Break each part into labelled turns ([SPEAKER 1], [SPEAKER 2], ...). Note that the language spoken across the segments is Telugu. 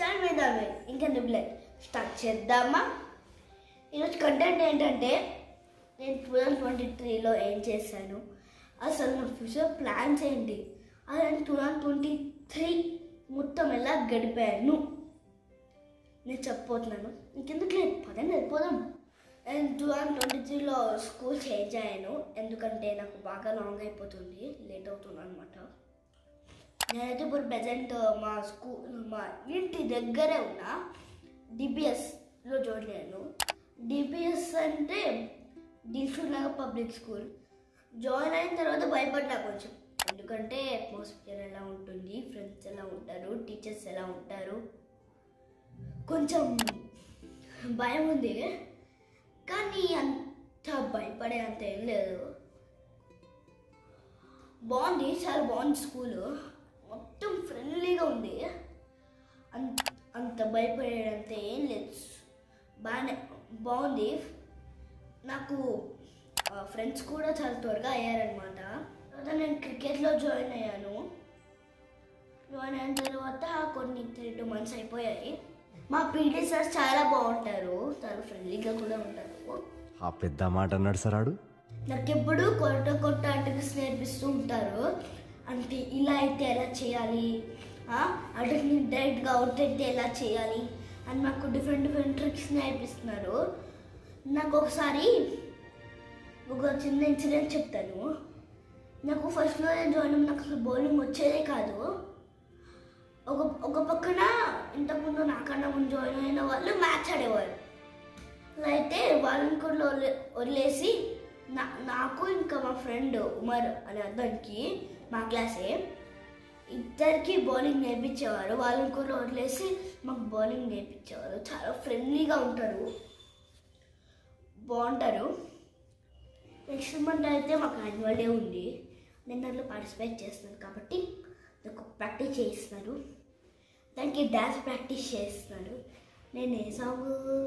[SPEAKER 1] వచ్చాను మీద ఇంకెందుకులే స్టార్ట్ చేద్దామా. ఈరోజు కంటెంట్ ఏంటంటే నేను 2023లో ఏం చేశాను, అసలు నా ఫ్యూచర్ ప్లాన్స్ ఏంటి, అలా 2023 మొత్తం ఎలా గడిపాను నేను చెప్పబోతున్నాను. ఇంకెందుకు లేదు, పదండి వెళ్ళిపోదాం. నేను 2023లో స్కూల్ చేంజ్ అయ్యాను, ఎందుకంటే నాకు బాగా లాంగ్ అయిపోతుంది, లేట్ అవుతుంది అనమాట. నేనైతే ఇప్పుడు ప్రజెంట్ మా ఇంటి దగ్గరే ఉన్న డిబిఎస్లో జాయిన్ అయ్యాను. డిబిఎస్ అంటే Dilsukhnagar public school. Join అయిన తర్వాత భయపడ్డా కొంచెం, ఎందుకంటే అట్మాస్ఫియర్ ఎలా ఉంటుంది, ఫ్రెండ్స్ ఎలా ఉంటారు, టీచర్స్ ఎలా ఉంటారు, కొంచెం భయం ఉంది. కానీ అంత భయపడే అంత ఏం లేదు, బాగుంది, చాలా బాగుంది స్కూలు, మొత్తం ఫ్రెండ్లీగా ఉంది, అంత భయపడేదంత ఏం లేదు, బాగుంది. నాకు ఫ్రెండ్స్ కూడా చాలా త్వరగా అయ్యారనమాట. తర్వాత నేను క్రికెట్లో జాయిన్ అయ్యాను. జాయిన్ అయిన తర్వాత కొన్ని 3-2 months అయిపోయాయి. మా పీటీ సార్ చాలా బాగుంటారు, చాలా ఫ్రెండ్లీగా కూడా ఉంటారు.
[SPEAKER 2] ఆ పెద్ద మాట అన్నాడు సార్ ఆడు.
[SPEAKER 1] నాకు ఎప్పుడు కొత్త ఆర్టికల్స్ నేర్పిస్తూ ఉంటారు. అంటే ఇలా అయితే ఎలా చేయాలి, అంటే డైరెక్ట్గా అవుట్ అయితే ఎలా చేయాలి అని నాకు డిఫరెంట్ ట్రిక్స్ నేర్పిస్తున్నారు. నాకు ఒకసారి ఒక చిన్న ఇన్సిడెంట్ చెప్తాను. నాకు ఫస్ట్లో నేను జాయిన్ అయిన నాకు అసలు బౌలింగ్ వచ్చేదే కాదు. ఒక పక్కన ఇంతకుముందు నాకన్నా ముందు జాయిన్ అయిన వాళ్ళు మ్యాచ్ ఆడేవారు. అయితే వాళ్ళని కూడా వదిలేసి నాకు ఇంకా మా ఫ్రెండ్ ఉమర్ అనే అతనికి, మా క్లాసే, ఇద్దరికి బౌలింగ్ నేర్పించేవారు. వాళ్ళని కూడా వదిలేసి మాకు బౌలింగ్ నేర్పించేవారు. చాలా ఫ్రెండ్లీగా ఉంటారు, బాగుంటారు. నెక్స్ట్ మంత్ అయితే మాకు యాన్యువల్ డే ఉంది, నేను దాంట్లో పార్టిసిపేట్ చేస్తున్నాను కాబట్టి నాకు ప్రాక్టీస్ చేయిస్తున్నారు. దానికి డ్యాన్స్ ప్రాక్టీస్ చేస్తున్నాడు. నేను ఏ సాంగ్,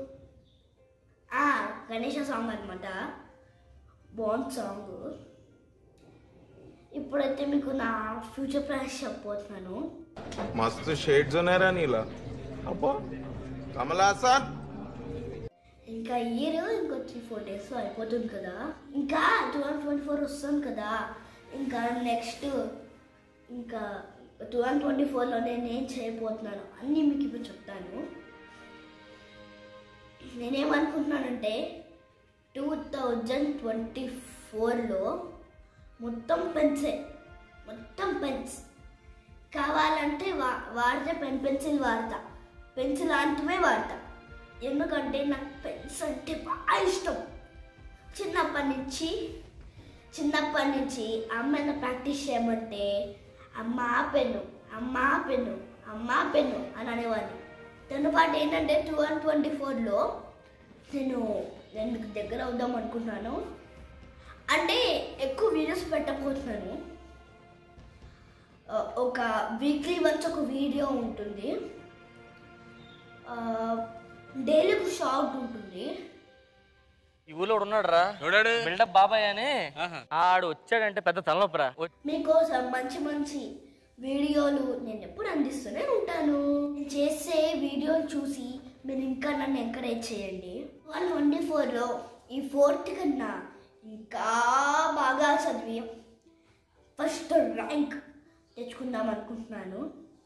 [SPEAKER 1] గణేష సాంగ్ అనమాట, బాగుంది సాంగ్. ఇప్పుడైతే మీకు నా ఫ్యూచర్ ప్లాన్స్ చెప్పబోతున్నాను.
[SPEAKER 3] మస్తు షేడ్స్ ఉన్నారా నీలా, అబ్బో కమల్ హాసన్.
[SPEAKER 1] ఇంకా ఇయర్ ఇంకో 3-4 days అయిపోతుంది కదా, ఇంకా 2024 వస్తుంది కదా. ఇంకా నెక్స్ట్ ఇంకా 2024లో నేనేం చేయబోతున్నాను అన్నీ మీకు ఇప్పుడు చెప్తాను. నేనేమనుకుంటున్నానంటే 2024లో మొత్తం పెన్స్ కావాలంటే వాడితే పెన్సిల్ వాడతా, పెన్సిల్ లాంటివే వాడతా. ఎందుకంటే నాకు పెన్స్ అంటే బాగా ఇష్టం. చిన్నప్పటి నుంచి అమ్మాయిని ప్రాక్టీస్ చేయమంటే అమ్మా పెన్ను అని అనేవాడిని. దాని పాటు ఏంటంటే 2024లో నేను మీకు దగ్గర అవుదాం అనుకుంటున్నాను. అంటే ఎక్కువ వీడియోస్ పెట్టబోతున్నాను. ఒక వీక్లీ వన్స్ ఒక వీడియో ఉంటుంది, డైలీ ఒక షార్ట్ ఉంటుంది.
[SPEAKER 4] ఈ ఊళ్ళో ఉన్నాడు రా బిల్డప్ బాబాయ్ అని, ఆడు వచ్చాడంటే పెద్ద తలనొప్పరా.
[SPEAKER 1] మీకోసం మంచి వీడియోలు నేను ఎప్పుడు అందిస్తూనే ఉంటాను. నేను చేసే వీడియోలు చూసి మీరు ఇంకా నన్ను ఎంకరేజ్ చేయండి. 2024లో ఈ 4th కన్నా ఇంకా బాగా చదివి ఫస్ట్ ర్యాంక్ తెచ్చుకుందాం అనుకుంటున్నాను.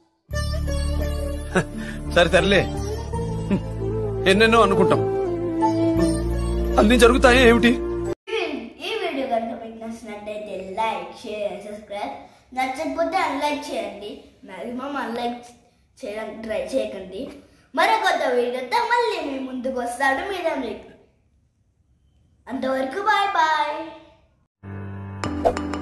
[SPEAKER 2] సరేలే, ఎన్నెన్నో అనుకుంటాం, అన్ని జరుగుతాయి ఏమిటి.
[SPEAKER 1] ఈ వీడియో కనుక మీకు నచ్చినట్టయితే లైక్, షేర్, సబ్స్క్రైబ్. నచ్చకపోతే అన్లైక్ చేయండి, మ్యాక్సిమం అన్లైక్ చేయడానికి ట్రై చేయకండి. మరో కొత్త వీడియోతో మళ్ళీ మీ ముందుకు వస్తాడు మీద. అంతవరకు బాయ్.